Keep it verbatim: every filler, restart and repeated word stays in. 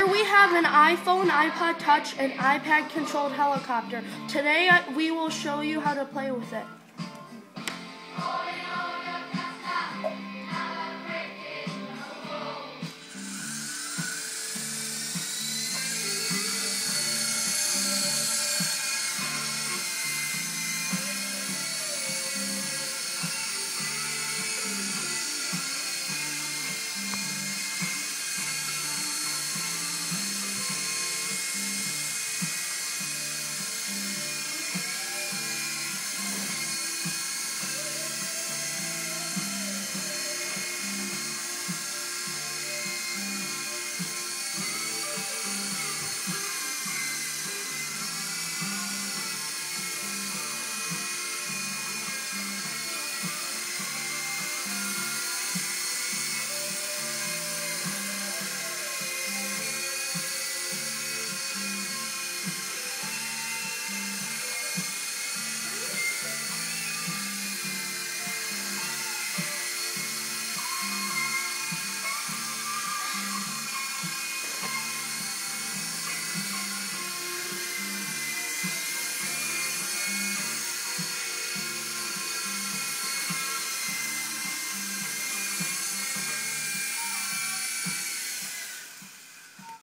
Here we have an iPhone, iPod Touch, and iPad controlled helicopter. Today we will show you how to play with it.